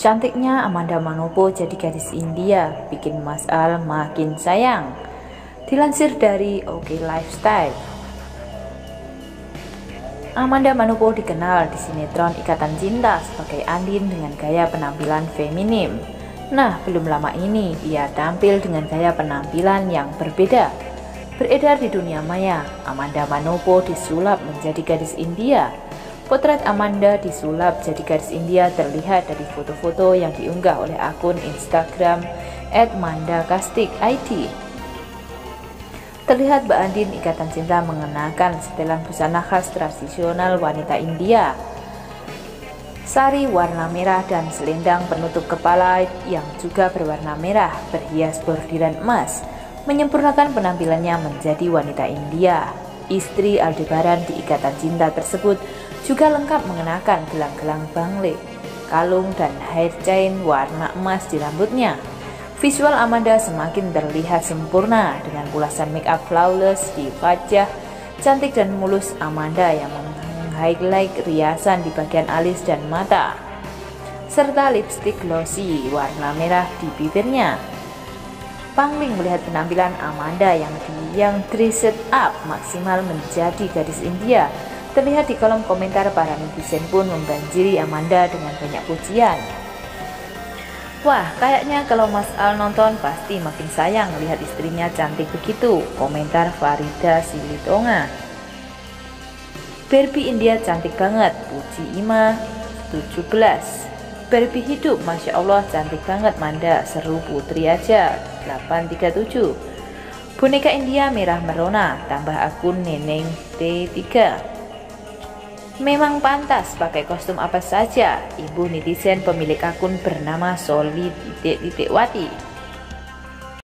Cantiknya Amanda Manopo jadi gadis India, bikin Mas Al makin sayang. Dilansir dari OK Lifestyle. Amanda Manopo dikenal di sinetron Ikatan Cinta sebagai Andin dengan gaya penampilan feminim. Nah, belum lama ini ia tampil dengan gaya penampilan yang berbeda. Beredar di dunia maya, Amanda Manopo disulap menjadi gadis India. Potret Amanda disulap jadi gadis India terlihat dari foto-foto yang diunggah oleh akun Instagram @mandakastik_id. Terlihat Mbak Andin Ikatan Cinta mengenakan setelan busana khas tradisional wanita India, sari warna merah dan selendang penutup kepala yang juga berwarna merah berhias bordiran emas, menyempurnakan penampilannya menjadi wanita India. Istri Aldebaran di Ikatan Cinta tersebut juga lengkap mengenakan gelang-gelang bangle, kalung dan hair chain warna emas di rambutnya. Visual Amanda semakin terlihat sempurna dengan ulasan make up flawless di wajah cantik dan mulus Amanda yang meng-highlight riasan di bagian alis dan mata, serta lipstick glossy warna merah di bibirnya. Pangling melihat penampilan Amanda yang dressed up maksimal menjadi gadis India. Terlihat di kolom komentar para netizen pun membanjiri Amanda dengan banyak pujian. Wah, kayaknya kalau Mas Al nonton pasti makin sayang lihat istrinya cantik begitu, komentar Farida Silitonga. Barbie India cantik banget, puji Ima 17. Barbie hidup, Masya Allah cantik banget Manda, seru Putri aja 837. Boneka India merah merona, tambah akun Neneng T3. Memang pantas pakai kostum apa saja, ibu netizen pemilik akun bernama Soli_Wati.